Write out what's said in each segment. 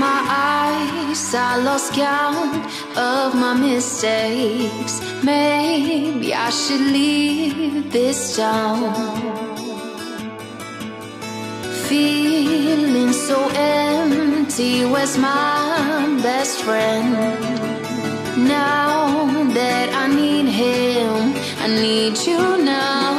my eyes, I lost count of my mistakes. Maybe I should leave this town. Feeling so empty, where's my best friend? Now that I need him, I need you now.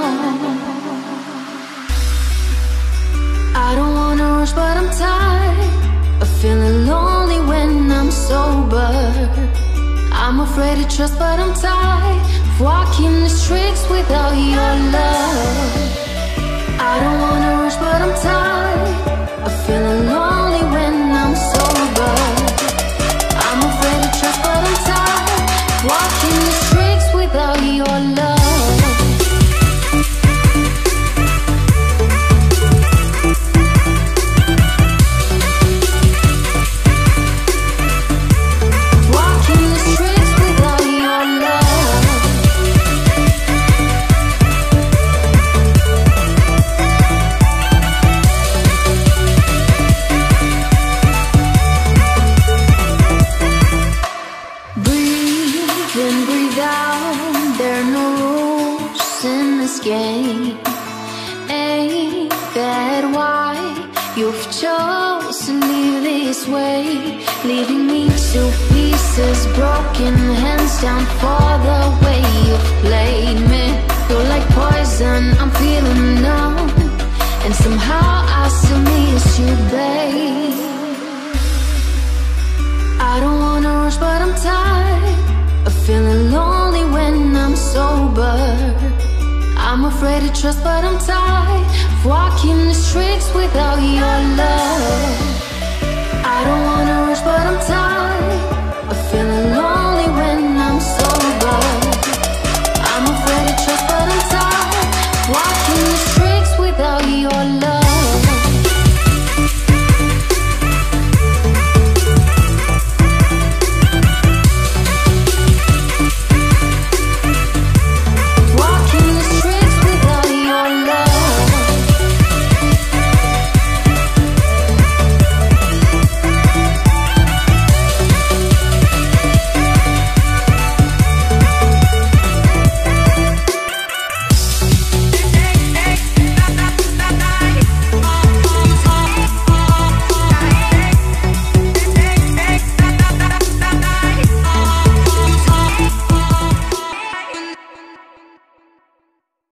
I don't wanna rush, but I'm tired of feeling lonely when I'm sober. I'm afraid to trust, but I'm tired of walking the streets without your love. I don't wanna rush, but I'm tired of feeling lonely when I'm sober. I'm afraid to trust, but I'm tired of walking the streets without your love. Game. Ain't that why you've chosen to live this way? Leaving me to pieces, broken hands down for the way you've played me. You're like poison, I'm feeling numb, and somehow I still miss you, babe. I don't wanna rush, but I'm tired of feeling lonely when I'm sober. I'm afraid to trust, but I'm tired of walking the streets without your love.